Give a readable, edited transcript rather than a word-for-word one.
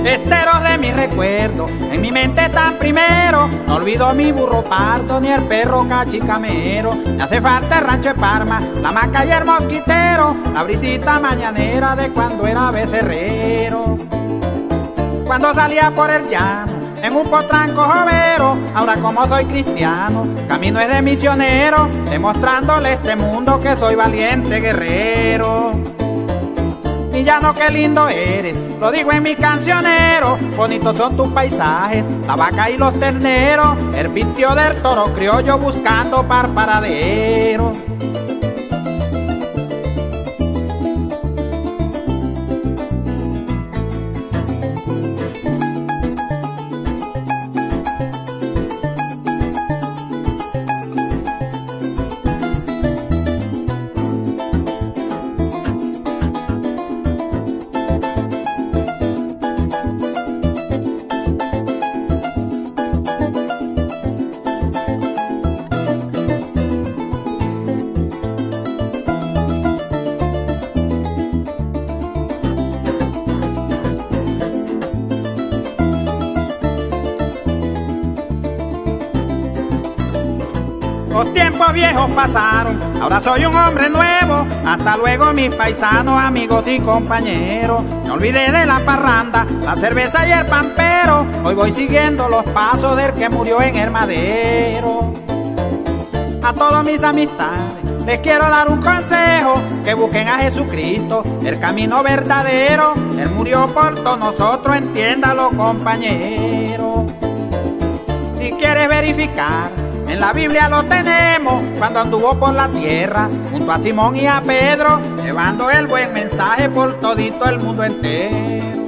esteros de mi recuerdo, en mi mente tan primero. No olvido mi burro pardo ni el perro cachicamero. Me hace falta el rancho de Parma, la hamaca y el mosquitero, la brisita mañanera de cuando era becerrero. Cuando salía por el llano, en un potranco jovero, ahora como soy cristiano, camino es de misionero, demostrándole a este mundo que soy valiente guerrero. Mi llano, qué lindo eres, lo digo en mi cancionero. Bonitos son tus paisajes, la vaca y los terneros, el pistio del toro criollo buscando parparadero. Los tiempos viejos pasaron, ahora soy un hombre nuevo. Hasta luego mis paisanos, amigos y compañeros. Me olvidé de la parranda, la cerveza y el pampero. Hoy voy siguiendo los pasos del que murió en el madero. A todos mis amistades les quiero dar un consejo, que busquen a Jesucristo, el camino verdadero. Él murió por todos nosotros, entiéndalo compañero. Si quieres verificar, en la Biblia lo tenemos, cuando anduvo por la tierra, junto a Simón y a Pedro, llevando el buen mensaje por todito el mundo entero.